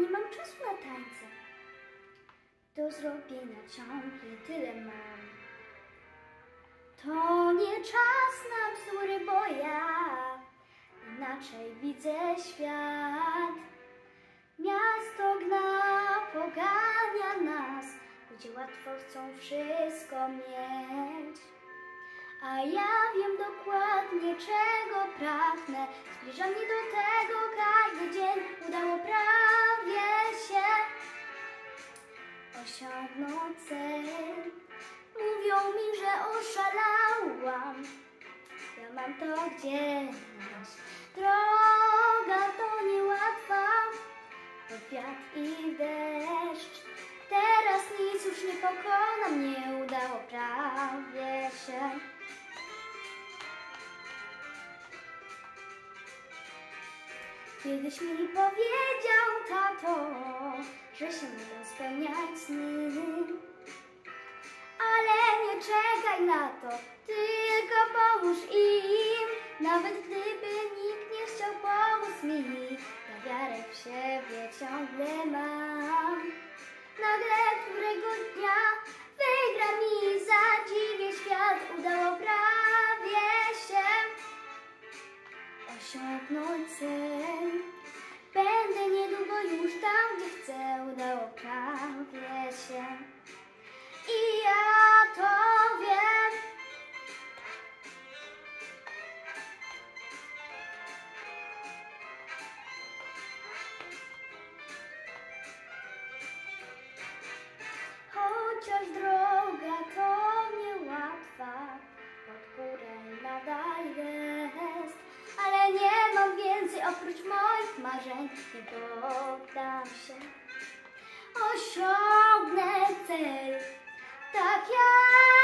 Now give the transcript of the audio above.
nie mam czasu na tańce. Do zrobienia ciągle tyle mam. To nie czas na bzdury, bo ja inaczej widzę świat. Miasto gna, pogania nas, ludzie łatwo chcą wszystko mieć. A ja wiem dokładnie, czego pragnę. Zbliża mnie do tego każdy dzień. Udało prawie się osiągnąć cel. Mówią mi, że oszalałam. Ja mam to gdzieś. Droga to niełatwa, pod wiatr i deszcz. Teraz nic już nie pokona mnie. Udało prawie się. Kiedyś mi powiedział tato, że się muszą spełniać sny. Ale nie czekaj na to, tylko pomóż im. Nawet gdyby nikt nie chciał pomóc mi, ja wiarę w siebie ciągle mam. Nagle którego dnia wygra mi, zadziwię świat. Udało prawie się osiągnąć cel. Będę niedługo już tam, gdzie chcę. Udało prawie się. I ja to wiem. Chociaż droga to niełatwa, pod górę nadal jest. Ale nie mam więcej oprócz moich marzeń. Nie poddam się. Osiągnę cel, tak jak